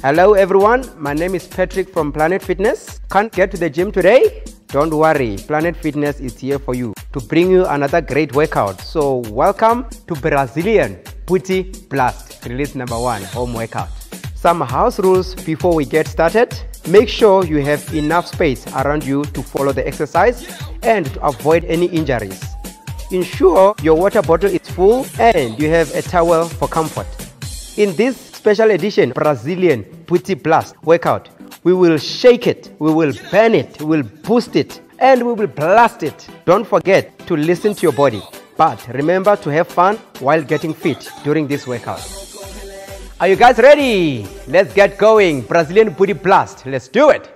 Hello everyone, my name is Patrick from Planet Fitness. Can't get to the gym today? Don't worry, Planet Fitness is here for you to bring you another great workout. So welcome to Brazilian Booty Blast, release number 1, home workout. Some house rules before we get started. Make sure you have enough space around you to follow the exercise and to avoid any injuries. Ensure your water bottle is full and you have a towel for comfort. In this special edition Brazilian Booty Blast workout, we will shake it, we will burn it, we will boost it, and we will blast it. Don't forget to listen to your body, but remember to have fun while getting fit during this workout. Are you guys ready? Let's get going. Brazilian Booty Blast. Let's do it.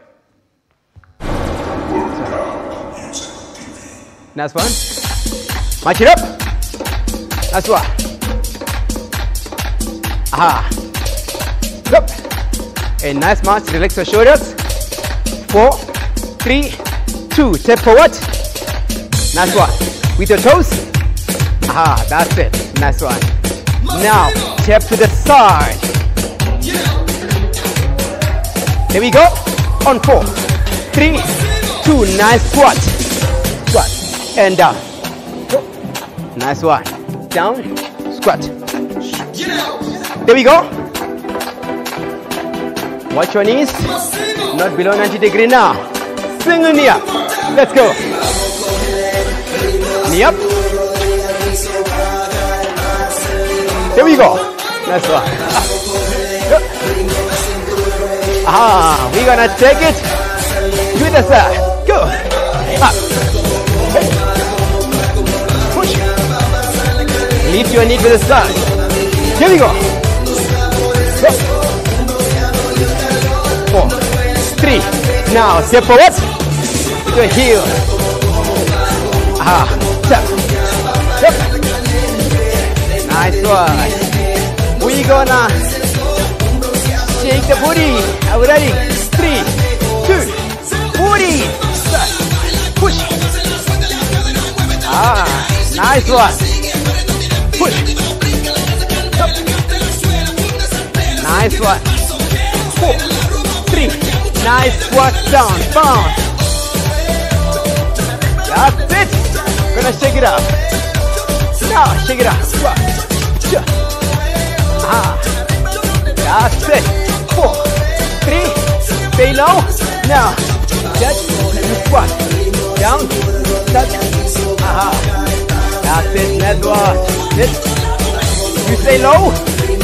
Nice one. March it up. Nice one. Aha. Up. A nice march. Relax your shoulders. 4, 3, 2. Step forward. Nice one. With your toes. Aha. That's it. Nice one. Now, step to the side. There we go. On 4, 3, 2. Nice squat. Squat. And down. Nice one. Down. Squat. There we go. Watch your knees. Not below 90 degrees now. Single knee up. Let's go. Knee up. Here we go. Nice one. We're gonna take it to the side. Go. Up. Push. Lift your knee to the side. Here we go. 4, 3. Now step forward. With your heel. Step. Step. Nice one. We're gonna shake the booty. Are we ready? 3, 2. Booty. Push. Nice one. Push. Nice one. 4, 3. Nice squat down. Bounce. That's it. Gonna shake it up. Now shake it up. Squat. That's it. 4, 3. Stay low. Now touch. Squat. Down. Touch. That's it. That's what. You stay low.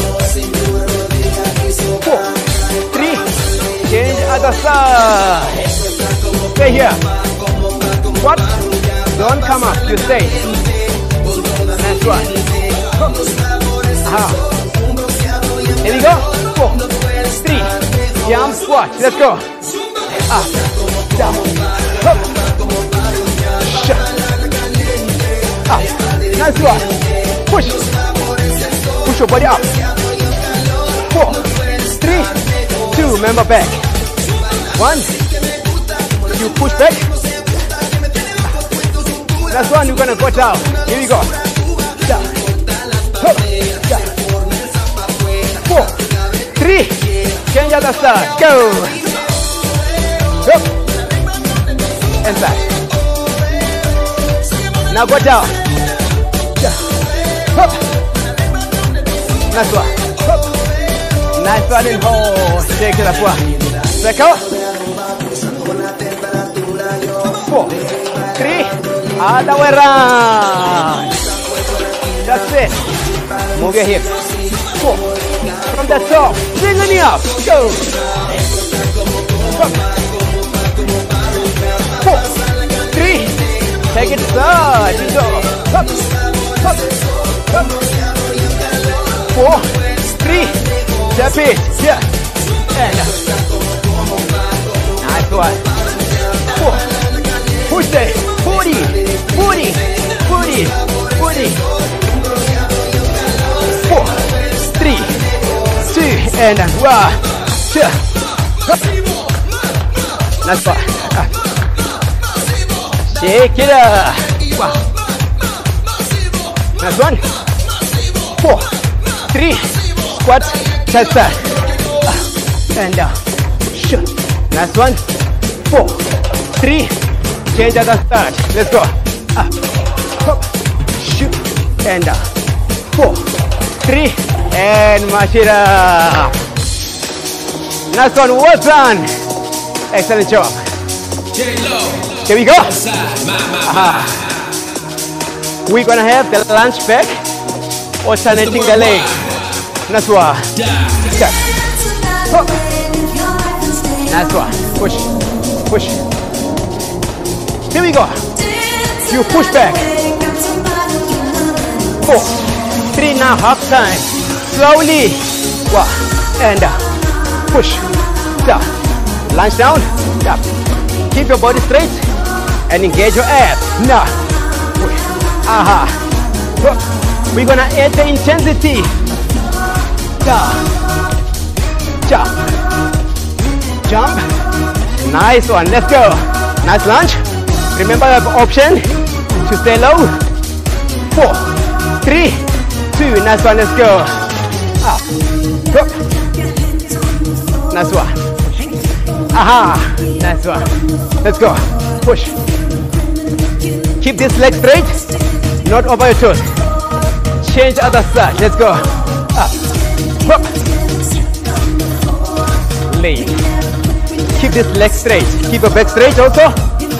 4, 3. Change other side. Stay here. Squat. Don't come up. You stay. Nice one. Here we go. 4, 3. Jump squat. Let's go. Down. Up. Nice one. Push. Push your body up. 4, 3, 2. Remember back. 1. You push back. That's one. You're gonna go down. Here we go. Down. Up. Down. 4, 3. Change other side. Go. Up. Inside. Now go down. Down. Up. Nice one. Up. Nice one and hold. Shake it up. Back out. 4, 3. Other way around. That's it. Move your hips. 4. From the top. Bring the knee up. Go. 4, 3. Take it side. Go. Up. Up. Up. 4, 3. Step it. Yeah. And nice one. 4. Push it. Booty. Booty. Booty. Booty. 4, 3, 2, and 1. Nice one. Shake it up. Nice one. 4, 3. Squat. Chest. and down. Shoot. Last one. 4, 3. Change at the start. Let's go. Up. Hop. Shoot. And down. 4, 3. And march it up. Last one. Well done. Excellent job. Here we go. We're gonna have the lunge back, alternating the leg. Nice one. Step. Hop. Nice one. Push. Push. Here we go. You push back. 4, 3 now, half time. Slowly. 1 and down. Push. Down. Lunge down. Up. Keep your body straight and engage your abs. Now. Push. Aha. We're gonna add the intensity. Down. Jump. Jump. Nice one. Let's go. Nice lunge. Remember you have option to stay low. 4, 3, 2. Nice one. Let's go. Up. Go. Nice one. Aha. Nice one. Let's go. Push. Keep this leg straight, not over your toes. Change other side. Let's go. Up. Up. Lay. Keep this leg straight. Keep your back straight also.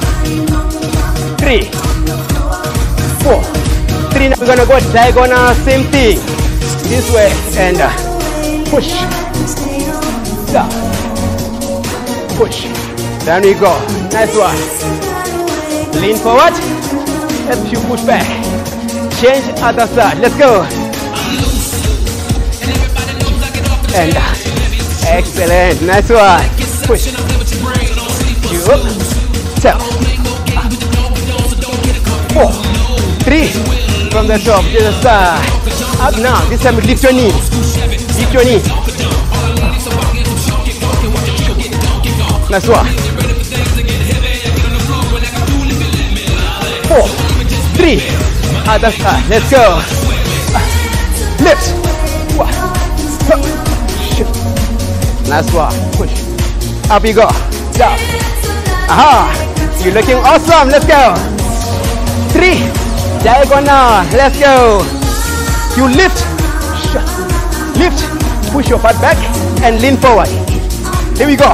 3, 4, 3. Now we're gonna go diagonal. Same thing. This way and push. Down. Push. Down we go. Nice one. Lean forward. As you push back. Change other side. Let's go. And excellent. Nice one. Push. You up. Step. 4, 3. From the top to the side. Up now. This time lift your knee. Lift your knee. Nice one. 4, 3. Other side. Let's go. Lift. Nice one. Push. Up you go. Down. Aha. You're looking awesome. Let's go. 3. Diagonal. Let's go. You lift. Lift. Push your butt back and lean forward. Here we go.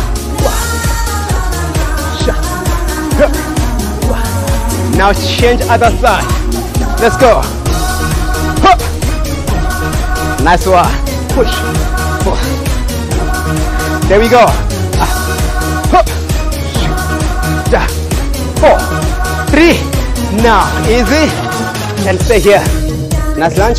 Now change other side. Let's go. Hop. Nice one. Push. There we go. Hop. Down. 4, 3. Now easy. And stay here. Nice lunge.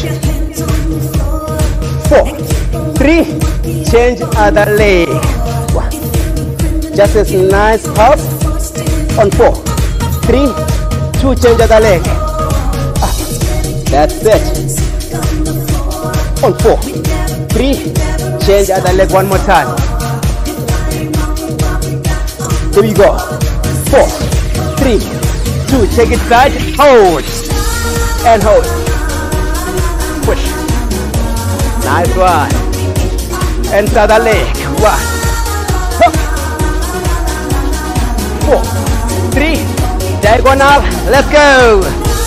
4, 3. Change other leg. Just as nice pulse. On 4, 3, 2. Change other leg. That's it. On 4, 3. Change other leg one more time. Here we go. 4, 3, 2. Take it side. Hold. And hold. Push. Nice one. And other leg. 1. 4, 3. Diagonal. Let's go.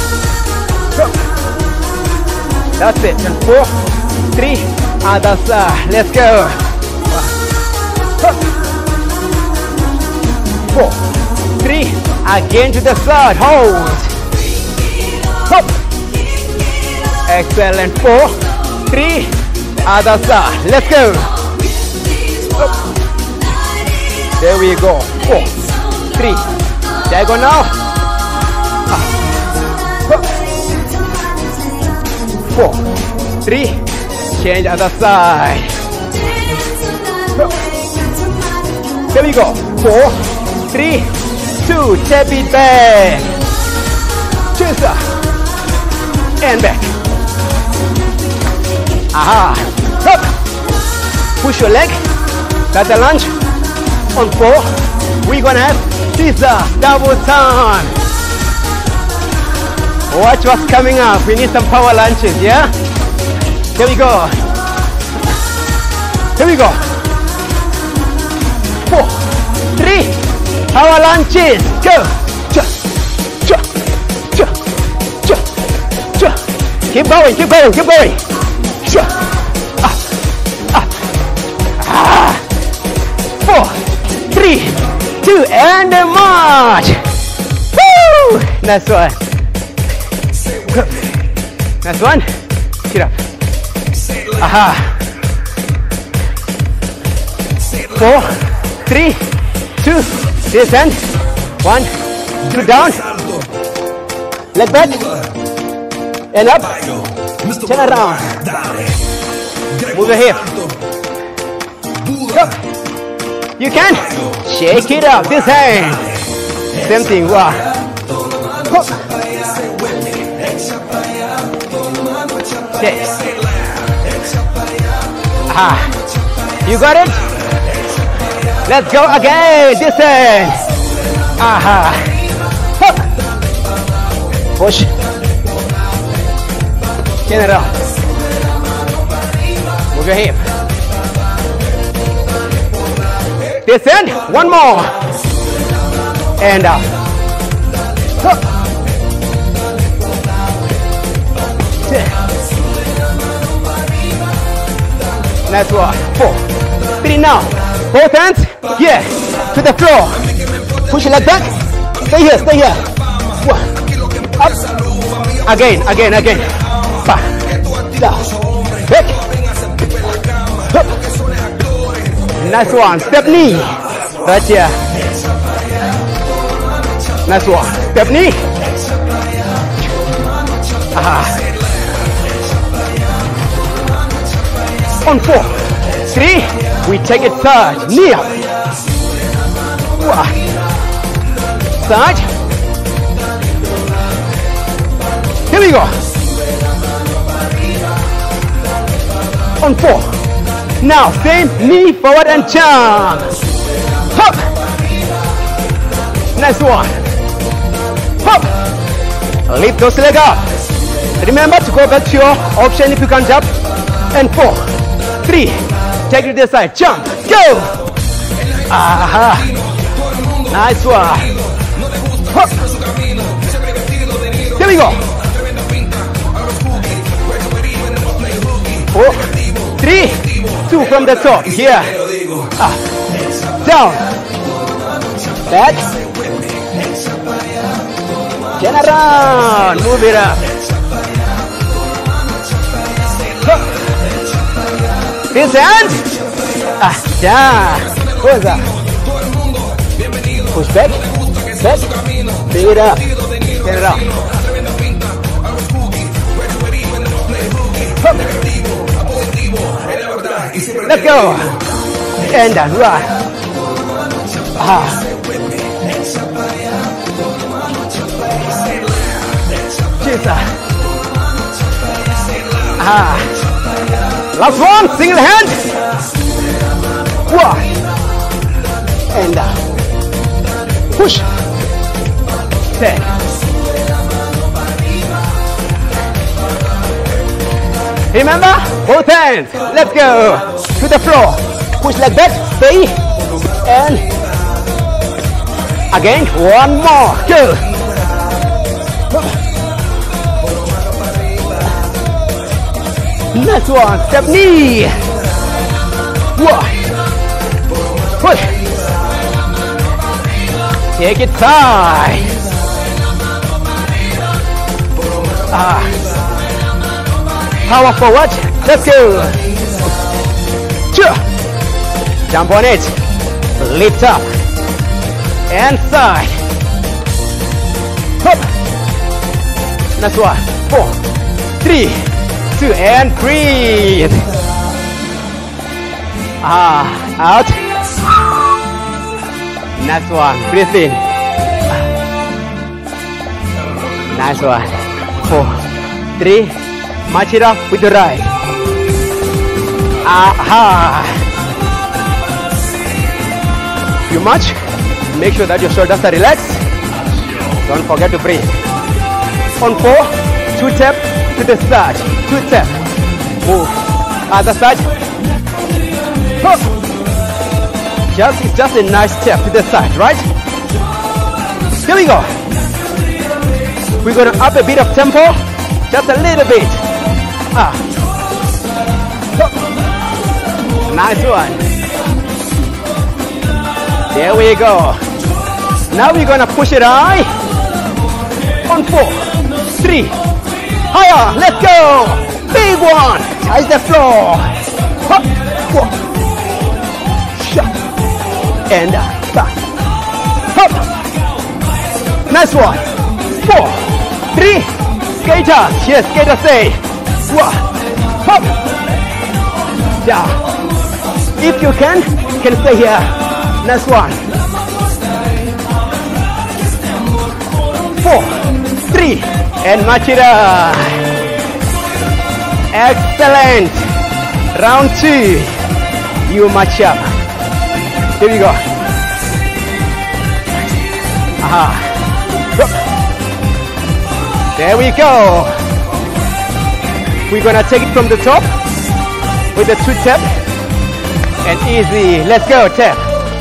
That's it. And 4, 3. Other side. Let's go. 4, 3. Again to the side. Hold. Hop. Excellent. 4, 3. Other side. Let's go. Hop. There we go. 4, 3. Diagonal. 4, 3. Change other side. There we go. 4, 3, 2. Tap it back. Chase up. And back. Aha. Up. Push your leg. That's the lunge. On 4. We're gonna have Caesar double turn. Watch what's coming up. We need some power lunges, yeah? Here we go. Here we go. Power lunges. Go. Keep going, keep going, keep going. 4, 3, 2, and march. Woo! Nice one. Nice one. Get up. Aha. 4, 3, 2, descend. 1, 2 down. Leg back. And up. Turn around. Move your hip. Go. You can shake it up. This hand. Same thing. Wow. Okay. Ah. You got it? Let's go again. This hand. Aha. Push. Turn it up. Move your hip. Descend. One more. And up. Nice one. 4, 3 now. Both hands. Yeah. To the floor. Push it like that. Stay here. Stay here. 1. Up. Again. Again. Again. Back. Down. Back. Up. Nice one. Step knee. Right here. Nice one. Step knee. Aha. On 4, 3, we take it side, knee up. Side. Here we go. On 4. Now same knee forward and jump. Hop. Nice one. Hop. Lift those legs up. Remember to go back to your option if you can jump. And 4, 3, take it to the side, jump, go! Aha! Nice one. Hop. Here we go. 4, 3, 2 from the top. Here. Down. Back. Turn around. Move it up. Hop. This hand. Down. What's up? Push back. Back. Bring it up. Turn it up. Hop. Let's go. And down. Right. Jesus. Last one, single hand. 1. And push. 10. Remember, both hands. Let's go to the floor. Push like that. Stay. And again, one more. Go. Nice one. Step knee. 1. Push. Take it side. Power forward. Let's go. 2. Jump on it. Lift up. And side. Hop. Nice one. 4, 3, 2, and breathe. Out. Nice one. Breathe in. Nice one. 4, 3. March it up with the right. You march. Make sure that your shoulders are relaxed. Don't forget to breathe. On 4, 2 step to the side. 2 step. Move. Other side. It's just a nice step to the side, right? Here we go. We're gonna up a bit of tempo, just a little bit. Nice one. There we go. Now we're gonna push it high. On 4, 3, higher. Let's go. Big one. Touch the floor. Hop, walk, shot, and back. Hop. Nice one. 4, 3, skaters. Yes, skaters say. Hop. Down. If you can stay here. Nice one. 4, 3, and match it up. Excellent. Round 2. You match up. Here we go. There we go. We're gonna take it from the top with the 2 tap. And easy. Let's go, tap.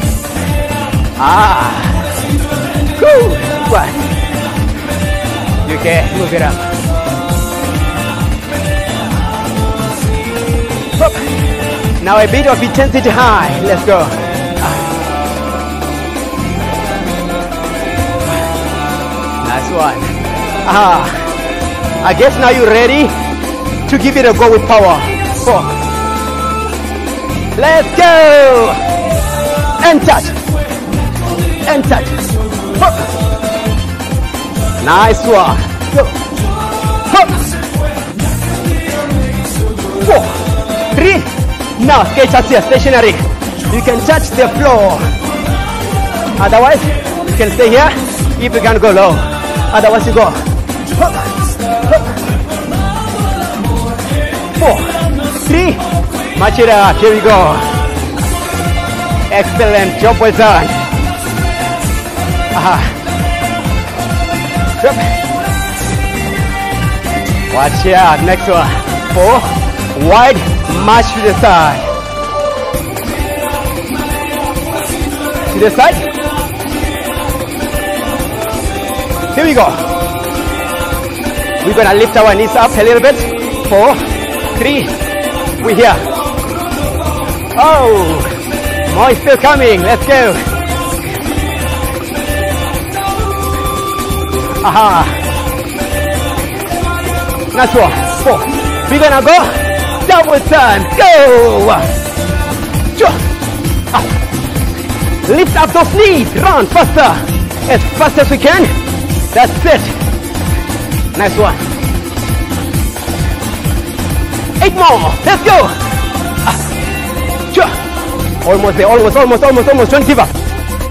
Good. One. You can move it up. Hop. Now a bit of intensity high. Let's go. Nice one. I guess now you're ready to give it a go with power. 4. Let's go. And touch. And touch. Hop. Nice one. Go. Hop. 4, 3. Now skaters here, stationary. You can touch the floor. Otherwise, you can stay here if you can go low. Otherwise, you go. Hop. Hop. 4, 3. Match it up. Here we go. Excellent. Job well done. Watch out. Next one. 4. Wide. March to the side. To the side. Here we go. We're gonna lift our knees up a little bit. 4, 3. We're here. Oh, more is still coming. Let's go. Nice one. 4. We're gonna go double turn. Go. Lift up those knees. Run faster. As fast as we can. That's it. Nice one. 8 more. Let's go. Almost there. Almost. Don't give up.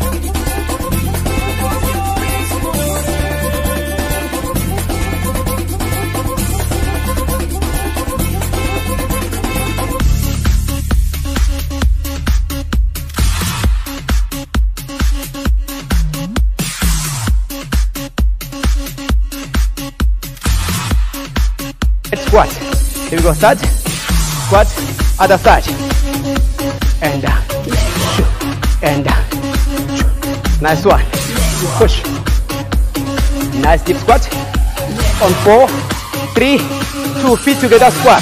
Squat. Here we go. Start. Squat. Other side. And down. And down. Nice one. Push. Nice deep squat. On 4, 3, 2 feet together squat.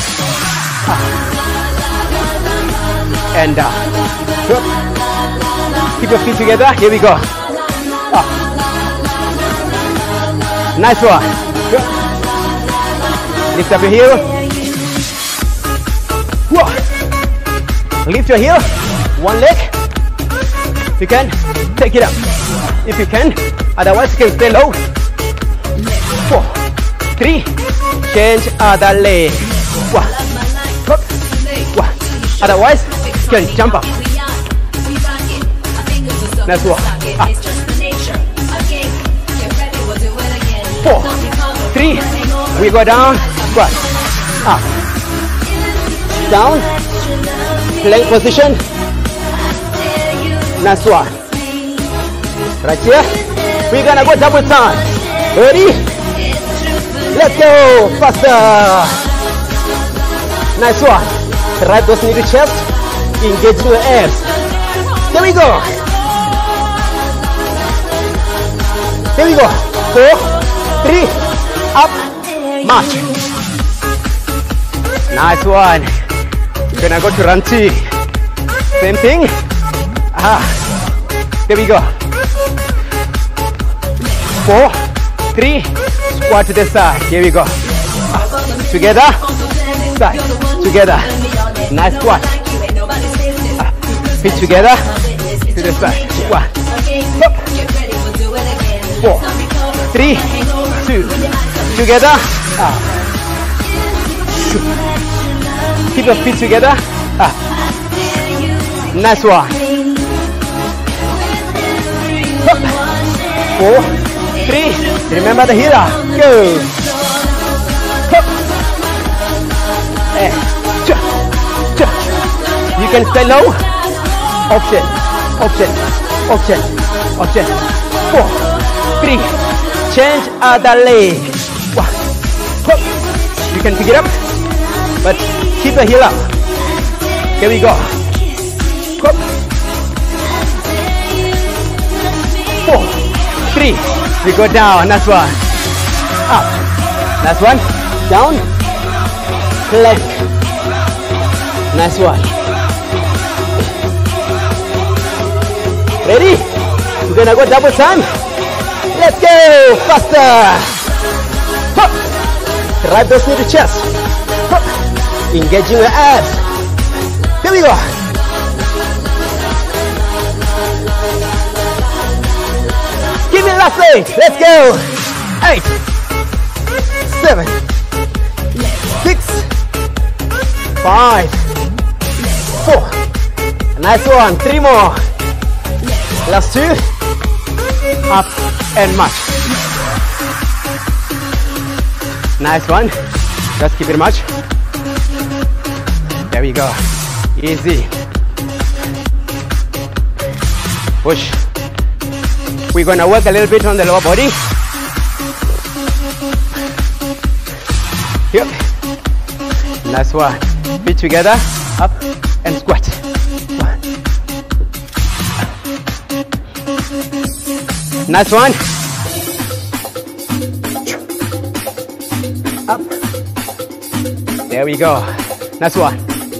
And down. Keep your feet together. Here we go. Nice one. Lift up your heel. Whoa. Lift your heel. One leg. If you can, take it up. If you can, otherwise you can stay low. 4, 3. Change other leg. One. One. Otherwise, you can jump up. Nice one. 4, 3. We go down. Squat. Up. Down. Plank position. Nice one. Right here. We're gonna go double turn. Ready? Let's go. Faster. Nice one. Drive those knee to chest. Engage your abs. There we go. Here we go. 4, 3, up, march. Nice one. You're gonna go to run 2. Same thing. There we go. 4, 3, squat to the side. Here we go. Together, side, together. Nice squat. Feet together, to the side. 1, 4, 3, 2, together. Keep your feet together. Nice one. 4, 3, remember the healer. Go. You can stay low. Option, option, option, option. 4, 3, change other leg. 1. You can pick it up, but keep the heel up. Here we go. 4, 3, we go down. That's one. Up. That's one. Down. Left. Nice one. Ready? We're gonna go double time. Let's go. Faster. Hop. Drive those knee to chest. Hop. Engaging your abs. Here we go. Give me last leg. Let's go. 8, 7, 6, 5, 4. Nice one. 3 more. Last 2. Up and march. Nice one. Just keep it march. There we go. Easy. Push. We're gonna work a little bit on the lower body. Yep. Nice one. Feet together. Up and squat. 1. Nice one. Up. There we go. Nice one.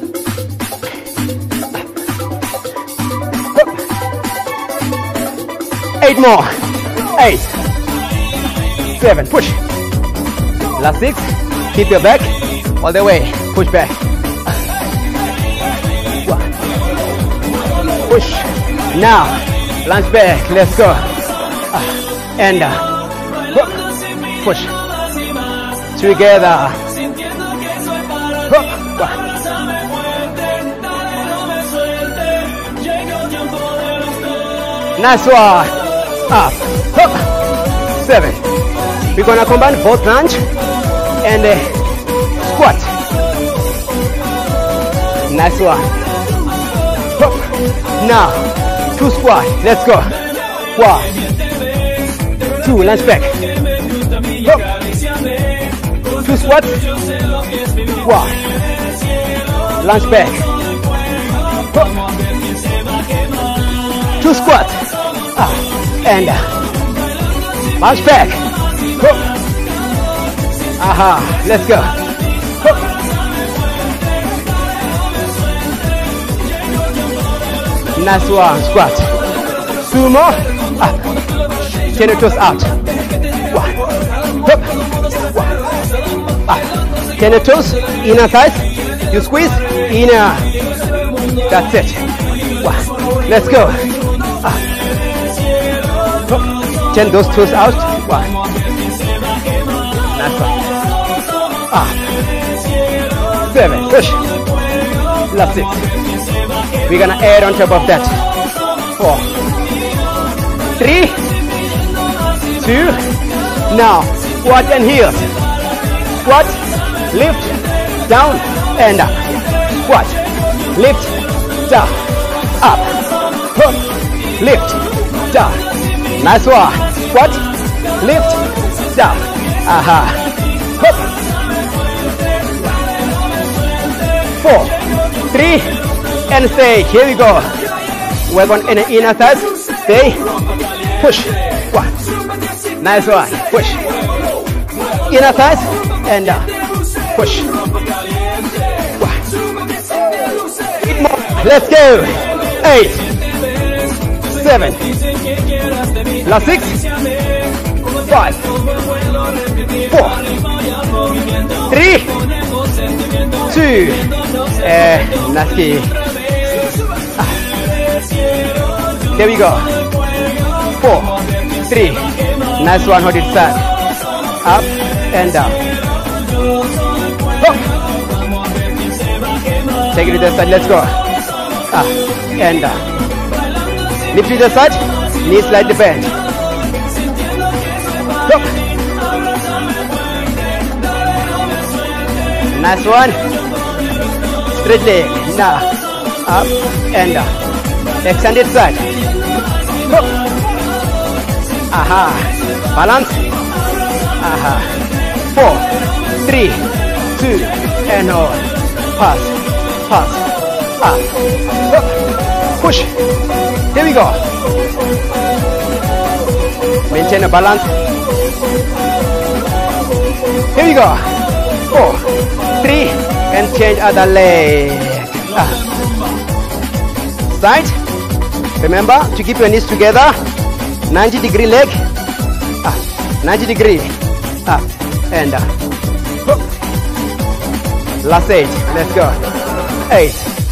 8 more. 8, 7. Push. Last 6. Keep your back all the way. Push back. 1. Push. Now, lunge back. Let's go. And push. Together. 1. Nice one. Up. 7. We're gonna combine both lunge and squat. Nice one. Now, 2 squat. Let's go. 1, 2. Lunge back. 2 squat. 1. Lunge back. 2 squat. And lunge back. Let's go. Nice one. Squat. 2 more. Turn your toes out. 1. Turn your toes. Inner thighs. You squeeze. Inner. That's it. 1. Let's go. Turn those toes out. 1. Nice one. 7. Push. Last 6. We're gonna add on top of that. 4, 3, 2. Now squat and heels. Squat, lift, down and up. Squat, lift, down, up, lift, down. Nice one. Squat, lift, down. 4, 3, and stay. Here we go. Work on inner thighs. Stay. Push. 1, 1. Nice one. Push. Inner thighs and push. 1. Bit more. Let's go. 8, 7. Last 6. 5, 4, 3, 2. Nice key. There we go. 4, 3. Nice one. Hold it tight. Up and down. Hook. Take it to the side. Let's go. Up and down. Lift to the side. Knees slightly bent. Hook. Nice one. Straight leg. Now. Up and down. Extended side. Hook. Aha. Balance. Aha. 4, 3, 2, and hold. Pass. Pass. Up. Hook. Push. Here we go. Maintain a balance. Here we go. 4, 3, and change other leg. Side. Remember to keep your knees together. 90-degree leg. 90-degree. Up and down. Last 8. Let's go. 8,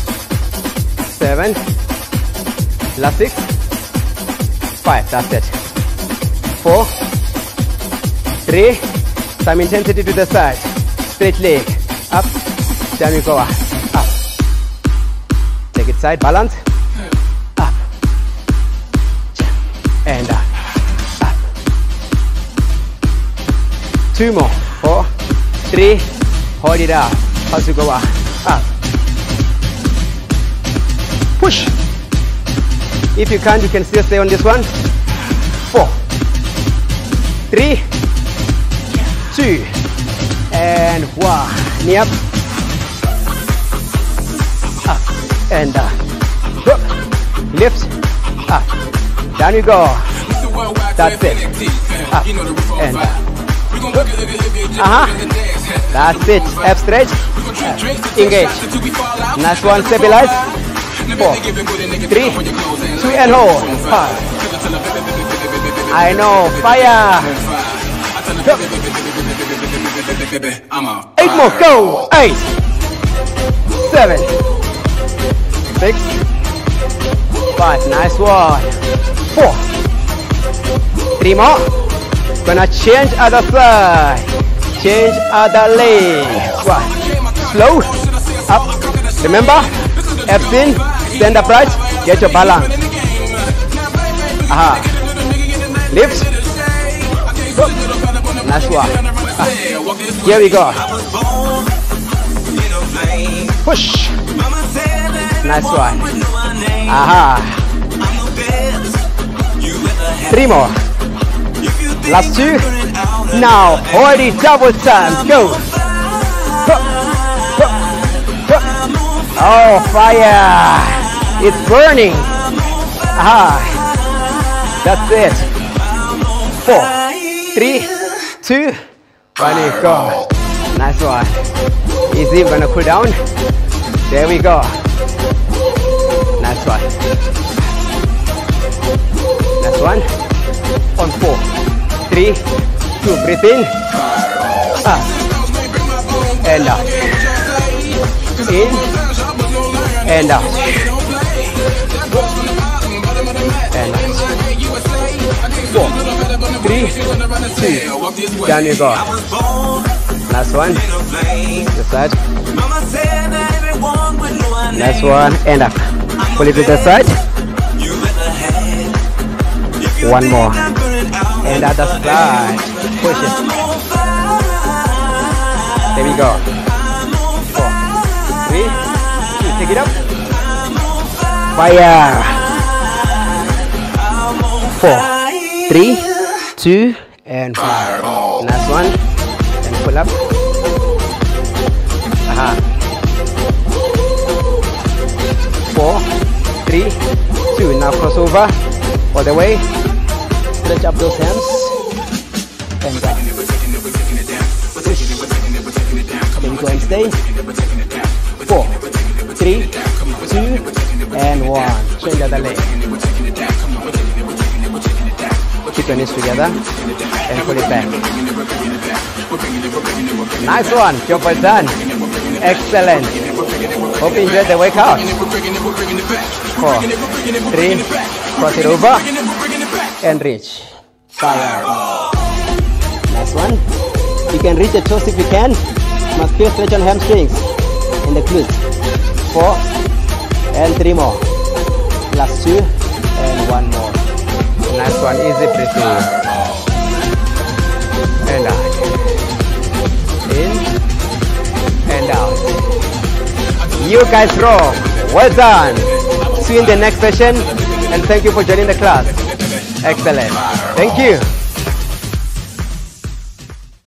7. Last 6. 5. That's it. 4, 3. Some intensity to the side. Straight leg. Up. Down you go. Up. Take it side. Balance. Up. And up. 2 more. 4, 3. Hold it up. As you go up. Push. If you can't, you can still stay on this one. 4, 3, 2, and 1. Knee up. Up and down. Lift. Up. Down you go. That's it. Up and down. That's it. Ab stretch. Engage. Nice one. Stabilize. 4, 3, 2, and hold. 5. I know. Fire. 8 more. Go. 8, 7, 6, 5. Nice one. 4, 3 more. Gonna change other side. Change other leg. 1. Slow. Up. Remember? Abs in. Stand upright. Get your balance. Aha. Lift. Nice one. Here we go. Push. Nice one. Aha. 3 more. Last 2. Now hold it double time. Go. Oh, fire. It's burning. Aha. That's it. 4, 3, 2, 1. Go. Nice one. Easy. We're gonna cool down. There we go. Nice one. Nice one. On 4, 3, 2. Breathe in. Up. And out. In. And out. And out. 4, 3, 2. Down you go. Last one. This side. Last one. And up. Pull it to the side. 1 more. And other side. Push it. There we go. 4, 3, 2. Take it up. Fire. 4, 3, 2, and 5. Last one. And pull up. Aha. 4, 3, 2. Now cross over all the way. Stretch up those hands. And down. Push. Can you go and stay? 4, 3, 2, and 1. Change the other leg. Keep your knees together and pull it back. Nice one. Job well done. Excellent. Hope you enjoyed the workout. 4, 3, cross it over and reach. Fire. Nice one. You can reach the toes if you can. Must feel stretch on hamstrings and the glutes. 4 and 3 more. Last 2 and 1 more. Nice one. Easy breathing. And out. In and out. You guys rock. Well done. See you in the next session, and thank you for joining the class. Excellent. Thank you.